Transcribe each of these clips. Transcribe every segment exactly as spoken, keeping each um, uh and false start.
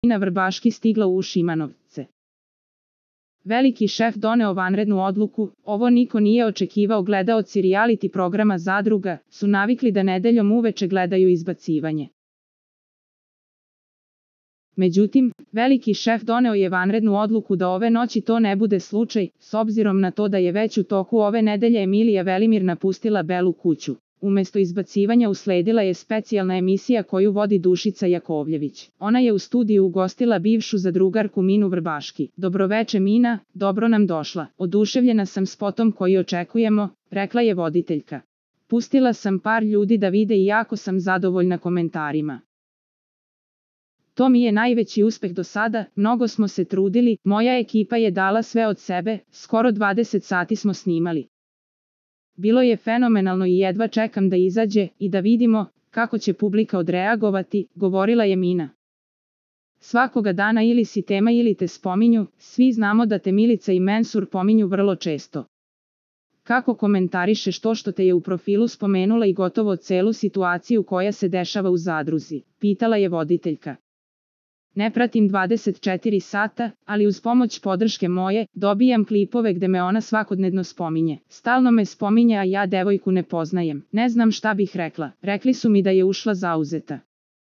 Mina Vrbaški stigla u Šimanovce. Veliki šef doneo vanrednu odluku, ovo niko nije očekivao. Gledaoci reality programa Zadruga su navikli da nedeljom uveče gledaju izbacivanje. Međutim, veliki šef doneo je vanrednu odluku da ove noći to ne bude slučaj, s obzirom na to da je već u toku ove nedelje Emilija Velimir napustila Belu kuću. Umesto izbacivanja usledila je specijalna emisija koju vodi Dušica Jakovljević. Ona je u studiju ugostila bivšu zadrugarku Minu Vrbaški. Dobroveče Mina, dobro nam došla. Oduševljena sam spotom koji očekujemo, rekla je voditeljka. Pustila sam par ljudi da vide i jako sam zadovoljna komentarima. To mi je najveći uspeh do sada, mnogo smo se trudili, moja ekipa je dala sve od sebe, skoro dvadeset sati smo snimali. Bilo je fenomenalno i jedva čekam da izađe i da vidimo kako će publika odreagovati, govorila je Mina. Svakoga dana ili si tema ili te spominju, svi znamo da te Milica i Mensur pominju vrlo često. Kako komentarišeš to što te je u profilu spomenula i gotovo celu situaciju koja se dešava u zadruzi, pitala je voditeljka. Ne pratim dvadeset četiri sata, ali uz pomoć podrške moje, dobijam klipove gde me ona svakodnevno spominje. Stalno me spominje, a ja devojku ne poznajem. Ne znam šta bih rekla. Rekli su mi da je ušla zauzeta.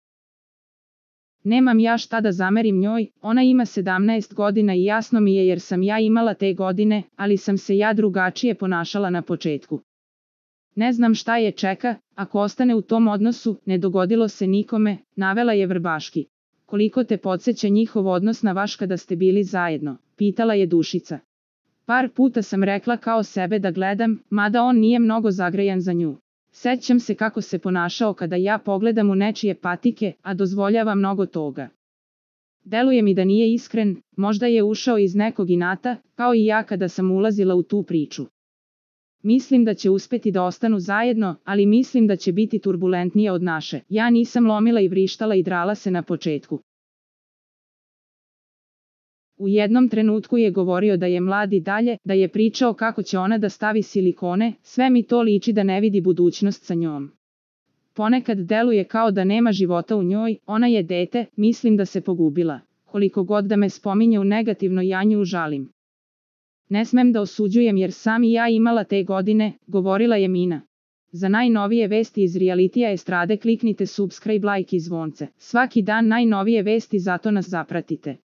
Nemam ja šta da zamerim njoj, ona ima sedamnaest godina i jasno mi je jer sam ja imala te godine, ali sam se ja drugačije ponašala na početku. Ne znam šta je čeka, ako ostane u tom odnosu, ne dogodilo se nikome, navela je Vrbaški. Koliko te podsjeća njihov odnos na vaš kada ste bili zajedno, pitala je Dušica. Par puta sam rekla kao sebe da gledam, mada on nije mnogo zagrejan za nju. Sećam se kako se ponašao kada ja pogledam u nečije patike, a dozvoljava mnogo toga. Deluje mi da nije iskren, možda je ušao iz nekog inata, kao i ja kada sam ulazila u tu priču. Mislim da će uspeti da ostanu zajedno, ali mislim da će biti turbulentnije od naše. Ja nisam lomila i vrištala i drala se na početku. U jednom trenutku je govorio da je mlad i dalje, da je pričao kako će ona da stavi silikone, sve mi to liči da ne vidi budućnost sa njom. Ponekad deluje kao da nema života u njoj, ona je dete, mislim da se pogubila. Koliko god da me spominje u negativno, ja nju žalim. Ne smem da osuđujem jer sam i ja imala te godine, govorila je Mina. Za najnovije vesti iz realitija estrade kliknite subscribe, like i zvonce. Svaki dan najnovije vesti, zato nas zapratite.